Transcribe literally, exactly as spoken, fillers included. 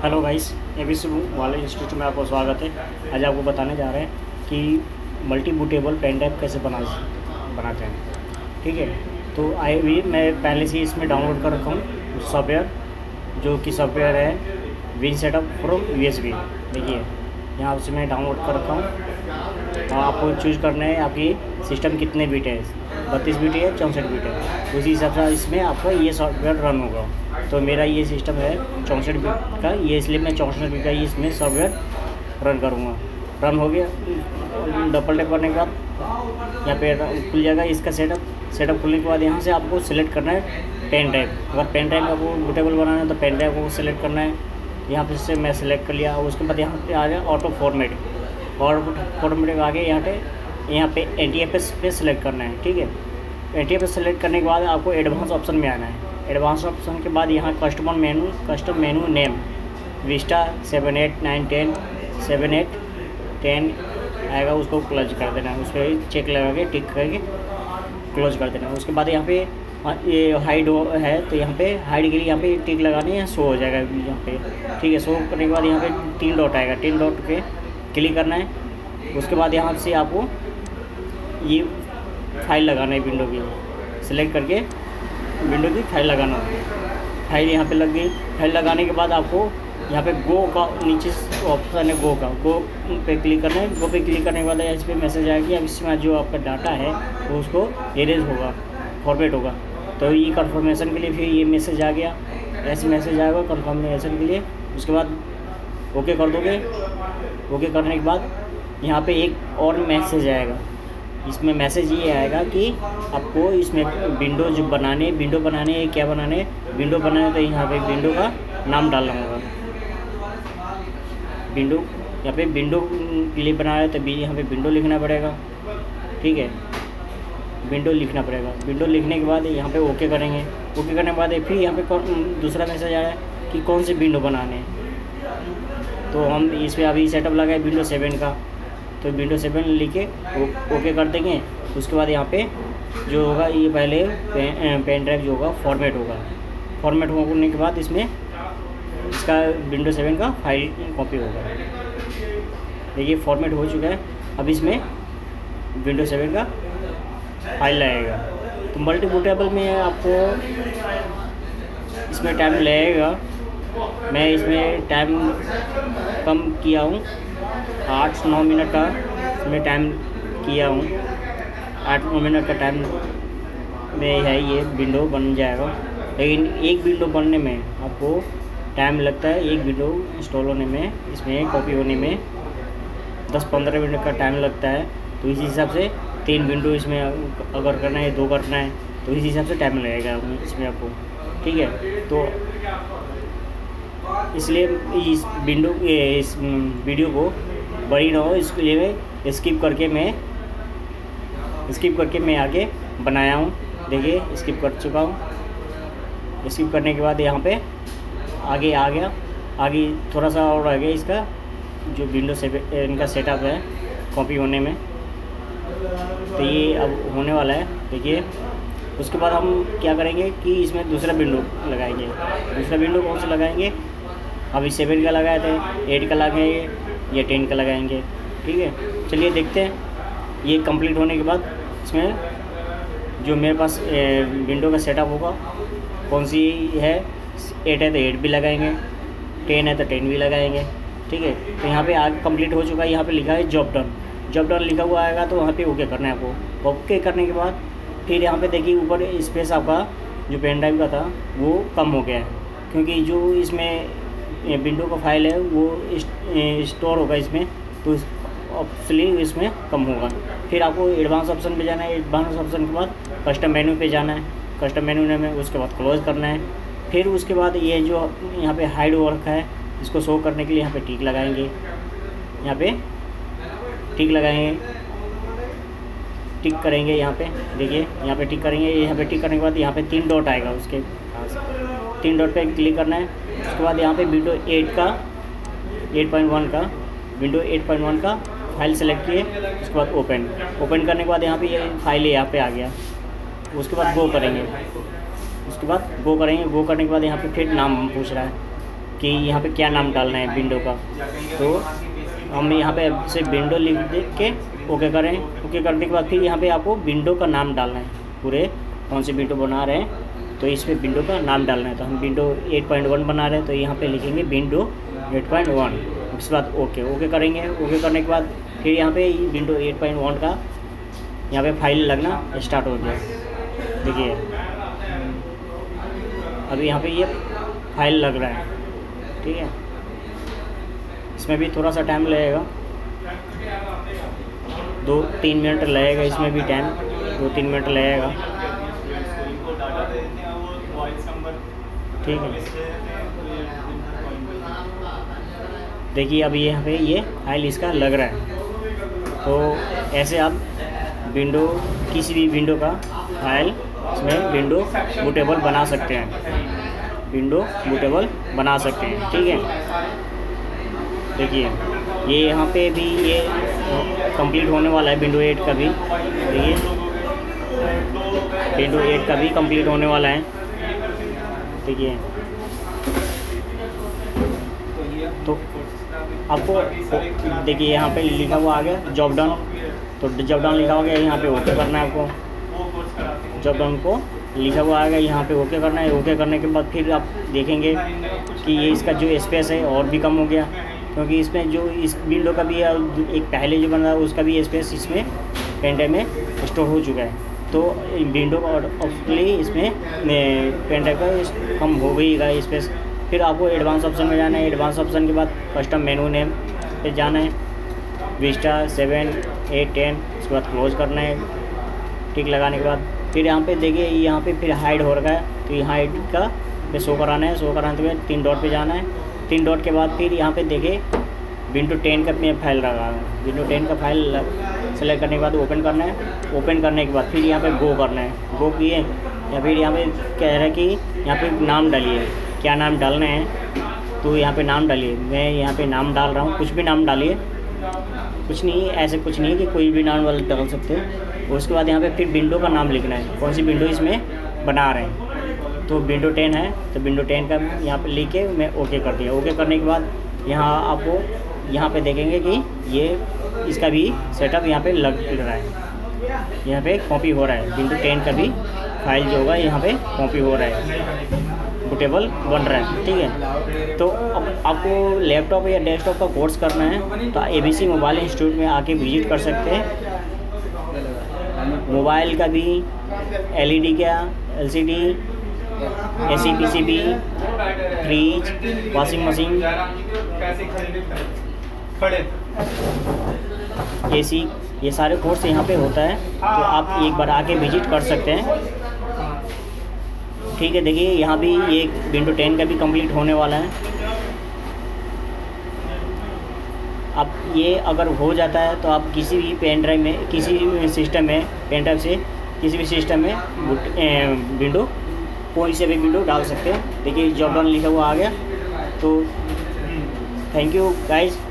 Hello guys, ABC वाले institute में आपको स्वागत है। आज आपको बताने जा रहे हैं कि मल्टी बूटेबल पेन ड्राइव कैसे बना बनाते हैं। ठीक है, तो आई भी मैं पहले से इसमें डाउनलोड कर रखा हूँ सॉफ्टवेयर, जो कि सॉफ्टवेयर है विन सेटअप फ्रॉम यूएसबी। देखिए यहाँ से मैं डाउनलोड कर रखा हूँ। आपको चूज़ करना है आपकी सिस्टम कितने बीट है, बत्तीस बीट है चौंसठ बीट है, उसी हिसाब से इसमें आपका ये सॉफ्टवेयर रन होगा। तो मेरा ये सिस्टम है चौंसठ बीट का, ये इसलिए मैं चौंसठ बीट का ही इसमें सॉफ्टवेयर रन करूँगा। रन हो गया, डबल टैप करने के बाद यहाँ पे खुल जाएगा इसका सेटअप। सेटअप खुलने के बाद यहाँ से आपको सिलेक्ट करना है पेन ड्राइव। अगर पेन ड्राइव आपको बूटेबल बनाना है तो पेन ड्राइव को सिलेक्ट करना है। यहाँ पे से मैं सिलेक्ट कर लिया। उसके बाद यहाँ पे आ गया ऑटो फॉर्मेट, और फॉर्मेट के आगे यहाँ पे यहाँ पे एन टी एफ एस पे सिलेक्ट करना है। ठीक है, N T F S select करने के बाद आपको एडवांस ऑप्शन में आना है। एडवांस ऑप्शन के बाद यहाँ customer menu custom menu name Vista seven eight nine ten seven eight ten आएगा, उसको क्लोज कर देना है। उस पर चेक लगा के टिक करके क्लोज कर देना है। उसके बाद यहाँ पे ये हाइड है तो यहाँ पे हाइड के लिए यहाँ पे टिक लगानी है, शो हो जाएगा यहाँ पे। ठीक है, शो करने के बाद यहाँ पे तीन डॉट आएगा, तीन डॉट पे क्लिक करना है। उसके बाद यहाँ से आपको ये फाइल लगाना है, विंडो की सिलेक्ट करके विंडो की फाइल लगाना होगी। फाइल यहाँ पे लग गई। फाइल लगाने के बाद आपको यहाँ पे गो का नीचे ऑप्शन है, गो का गो पे क्लिक करना है। गो पे क्लिक करने के बाद इस पर मैसेज आएगा कि अब इसमें जो आपका डाटा है वो उसको एरेज होगा, फॉर्मेट होगा। तो ये कंफर्मेशन के लिए फिर ये मैसेज आ गया, ऐसे मैसेज आएगा कंफर्मेशन के लिए। उसके बाद ओके कर दोगे। ओके करने के बाद यहाँ पे एक और मैसेज आएगा। इसमें मैसेज ये आएगा कि आपको इसमें विंडो जो बनाने विंडो बनाने क्या बनाने विंडो बनाने तो यहाँ पे विंडो का नाम डालना होगा। विंडो यहाँ पे विंडो के लिए बना है तो भी यहाँ पे विंडो लिखना पड़ेगा। ठीक है, विंडो लिखना पड़ेगा। विंडो लिखने के बाद यहाँ पे ओके करेंगे। ओके करने के बाद फिर यहाँ पे दूसरा मैसेज आया कि कौन से विंडो बनाने। तो हम इसमें अभी सेटअप लगाए विंडो सेवन का, तो विंडो सेवन लिख के ओके कर देंगे। उसके बाद यहाँ पे जो होगा ये पहले पेन, पेन ड्राइव जो होगा फॉर्मेट होगा। फॉर्मेट होने के बाद इसमें इसका विंडो सेवन का फाइल कॉपी होगा। देखिए फॉर्मेट हो चुका है। अब इसमें विंडो सेवन का फाइल लगेगा। तो मल्टी बूटेबल में आपको इसमें टाइम लगेगा। मैं इसमें टाइम कम किया हूँ, आठ नौ मिनट का इसमें टाइम किया हूँ। आठ नौ मिनट का टाइम में है ये विंडो बन जाएगा। लेकिन एक विंडो बनने में आपको टाइम लगता है, एक विंडो इंस्टॉल होने में, इसमें कॉपी होने में दस पंद्रह मिनट का टाइम लगता है। तो इसी हिसाब से तीन विंडो इसमें अगर करना है, दो करना है, तो इसी हिसाब से टाइम लगेगा इसमें आपको। ठीक है, तो इसलिए इस विंडो इस वीडियो को बड़ी ना हो, इसलिए मैं स्किप करके मैं स्किप करके मैं आगे बनाया हूँ। देखिए स्किप कर चुका हूँ। स्किप करने के बाद यहाँ पे आगे आ गया। आगे थोड़ा सा और आ गया इसका जो विंडो से इनका सेटअप है कॉपी होने में। तो ये अब होने वाला है। देखिए उसके बाद हम क्या करेंगे कि इसमें दूसरा विंडो लगाएंगे। दूसरा विंडो कौन सा लगाएंगे? अभी सेवन का लगाए थे, एट का लगाएंगे या टेन का लगाएंगे। ठीक है, चलिए देखते हैं। ये कंप्लीट होने के बाद इसमें जो मेरे पास विंडो का सेटअप होगा कौन सी है, एट है तो एट भी लगाएंगे, टेन है तो टेन भी लगाएंगे। ठीक है, तो यहाँ पे आगे कंप्लीट हो चुका है। यहाँ पे लिखा है जॉब डन। जॉब डन लिखा हुआ आएगा तो वहाँ पे ओके करना है आपको। ओके करने के बाद फिर यहाँ पे देखिए ऊपर स्पेस आपका जो पेन ड्राइव का था वो कम हो गया है, क्योंकि जो इसमें विंडो का फाइल है वो स्टोर होगा इसमें, तो इसलिए इसमें कम होगा। फिर आपको एडवांस ऑप्शन पे जाना है। एडवांस ऑप्शन के बाद कस्टम मेनू पे जाना है। कस्टम मेनू में उसके बाद क्लोज करना है। फिर उसके बाद ये जो यहाँ पे हाइड हो रखा है इसको शो करने के लिए यहाँ पे टिक लगाएंगे। यहाँ पे टिक लगाएंगे, टिक करेंगे। यहाँ पे देखिए यहाँ पे टिक करेंगे। यहाँ पे टिक करने के बाद यहाँ पे तीन डॉट आएगा, उसके पास तीन डॉट पे क्लिक करना है। उसके बाद यहाँ पे विंडो एट का एट पॉइंट वन का विंडो एट पॉइंट वन का फाइल सेलेक्ट किए। उसके बाद ओपन ओपन करने के बाद यहाँ पे ये फाइल यहाँ पे आ गया। उसके बाद गो करेंगे। उसके बाद गो करेंगे। गो करने के बाद यहाँ पे फिर नाम पूछ रहा है, कि यहाँ पे क्या नाम डालना है विंडो का। तो हम यहाँ पे सिर्फ विंडो लिख दे के ओके करें। ओके करने के बाद फिर यहाँ पे आपको विंडो का नाम डालना है, पूरे कौन सी विंडो बना रहे हैं तो इसमें विंडो का नाम डालना है। तो हम विंडो एट पॉइंट वन बना रहे हैं तो यहाँ पे लिखेंगे विंडो एट पॉइंट वन। उसके बाद ओके ओके करेंगे। ओके करने के बाद फिर यहाँ पे विंडो एट पॉइंट वन का यहाँ पे फाइल लगना स्टार्ट हो गया। देखिए अभी यहाँ पे ये फाइल लग रहा है, ठीक है। इसमें भी थोड़ा सा टाइम लगेगा, दो तीन मिनट लगेगा, इसमें भी टाइम दो तीन मिनट लगेगा, ठीक है। देखिए अभी यहाँ पे ये फाइल इसका लग रहा है। तो ऐसे आप विंडो किसी भी विंडो का फाइल इसमें विंडो बूटेबल बना सकते हैं, विंडो बूटेबल बना सकते हैं, ठीक है। देखिए ये यहाँ पे भी ये कंप्लीट होने वाला है विंडो एट का भी। देखिए विंडो एट का भी कंप्लीट होने वाला है। देखिए तो आपको देखिए यहाँ पे लिखा हुआ आ गया जॉब डन। तो जॉब डन लिखा हो गया, यहाँ पे ओके करना है आपको। जॉब डन को लिखा हुआ आ गया, यहाँ पे ओके करना है। ओके करने के बाद फिर आप देखेंगे कि ये इसका जो स्पेस है और भी कम हो गया, क्योंकि इसमें जो इस विंडो का भी एक पहले जो बना उसका भी स्पेस इसमें पेन ड्राइव में स्टोर हो चुका है। तो विंडो का ऑटोमेटिकली इसमें पेन ड्राइव का कम हो गई का स्पेस। फिर आपको एडवांस ऑप्शन में जाना है। एडवांस ऑप्शन के बाद कस्टम मेनू नेम पे जाना है, विस्टा सेवन एट टेन। उसके बाद क्लोज करना है, टिक लगाने के बाद फिर यहाँ पे देखिए यहाँ पे फिर हाइड हो रखा है, तो ये हाइड का पे शो कराना है। शो कराने के बाद तीन डॉट पे जाना है। तीन डॉट के बाद फिर यहाँ पे देखिए विंडो टेन का फाइल रखा है। विंडो टेन का फाइल सेलेक्ट करने के बाद ओपन करना है। ओपन करने के बाद फिर यहाँ पे गो करना है। गो किए या फिर यहाँ पे कह रहा है कि यहाँ पे नाम डालिए, क्या नाम डालना है तो यहाँ पे नाम डालिए। मैं यहाँ पे नाम डाल रहा हूँ, कुछ भी नाम डालिए, कुछ नहीं ऐसे कुछ नहीं कि कोई भी नाम वाला डाल सकते हो। उसके बाद यहाँ पे फिर विंडो का नाम लिखना है, कौन सी विंडो इसमें बना रहे हैं। तो विंडो टेन है तो विंडो टेन का यहाँ पे लिख के मैं ओके कर दिया। ओके करने के बाद यहाँ आपको यहाँ पे देखेंगे कि ये इसका भी सेटअप यहाँ पे लग रहा है, यहाँ पे कॉपी हो रहा है। विंडो टेन का भी फाइल जो होगा यहाँ पे कॉपी हो रहा है, बूटेबल बन रहा है, ठीक है। तो अब आपको लैपटॉप या डेस्कटॉप का कोर्स करना है तो एबीसी मोबाइल इंस्टीट्यूट में आके विजिट कर सकते हैं। मोबाइल का भी, एलईडी का, LCD, AC PCB, fridge, washing machine, AC, ये सारे कोर्स यहाँ पे होता है। तो आप एक बार आके विजिट कर सकते हैं, ठीक है। देखिए यहाँ भी ये विंडो टेन का भी कंप्लीट होने वाला है। अब ये अगर हो जाता है तो आप किसी भी पेन ड्राइव में, किसी भी सिस्टम में, पेन ड्राइव से किसी भी सिस्टम में विंडो कोई से भी विंडो डाल सकते हैं। देखिए जॉब डन लिखा हुआ आ गया। तो थैंक यू गाइज।